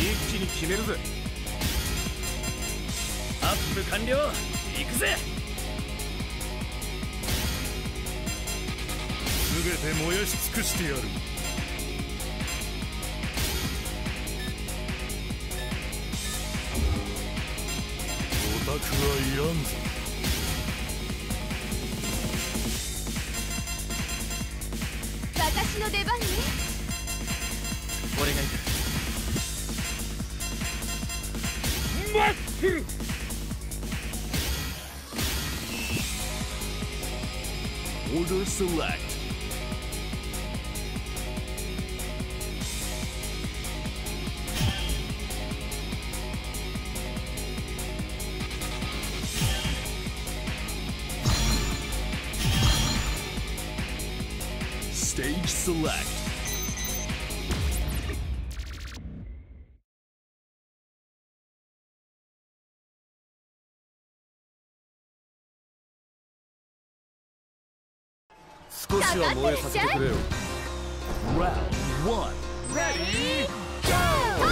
気に決めるぜ。アップ完了。行くぜ。全て燃やし尽くしてやる。オタクはいらんぞ。 私の出番ね。 俺が行く。待ってる。Order select. Stage select. Round 1. Ready? Go!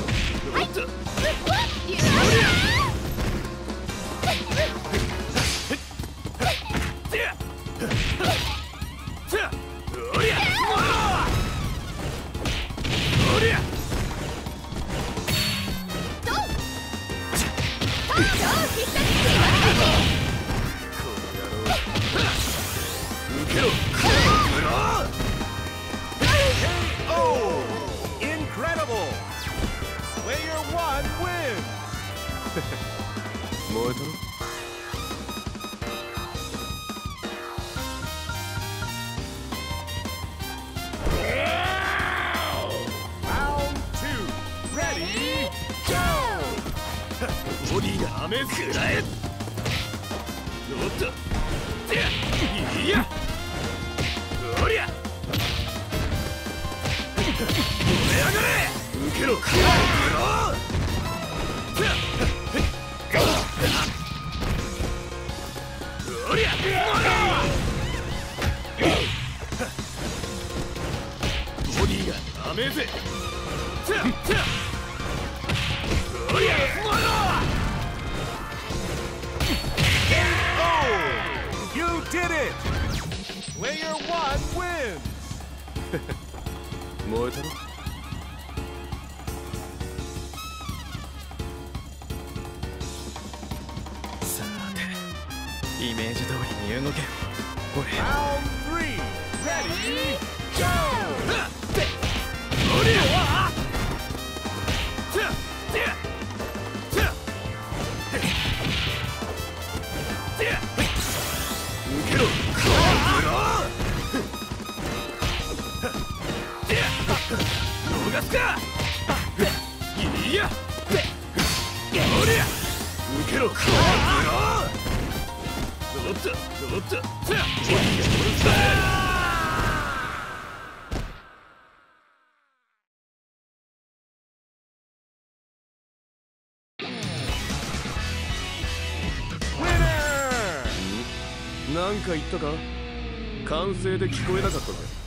KO! Incredible! Player 1 wins! 燃えたろ? Round 2. Ready? Go! ボディが雨食らえ。おっと。いや。おりゃ。燃え上がれ。受けろ。おりゃ。ボディが甘えぜ。おりゃ。KO! You did it! Player 1 wins! 燃えたろ? さて、イメージ通りに動けよ。俺。Round 3. Ready? Go! おりゃ！受けろ！逃すか！いや！おりゃ！受けろ！おっと！おっと！なんか言ったか？歓声で聞こえなかったぜ。